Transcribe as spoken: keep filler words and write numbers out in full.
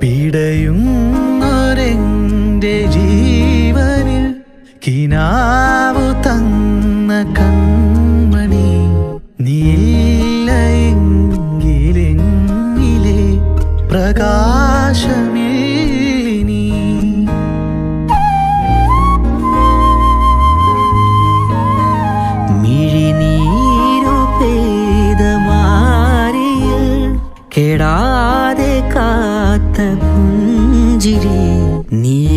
പിടയുന്നൊരെന്റെ ജീവനിൽ കിനാവു തന്ന കൺമണി നീയില്ല എങ്കിലെങ്ങിലെ പ്രകാശമില്ലിനി. മിഴിനീരു പെയ്ത മാറിയിൽ കെടാതെ കാത്ത പുഞ്ചിരി നീ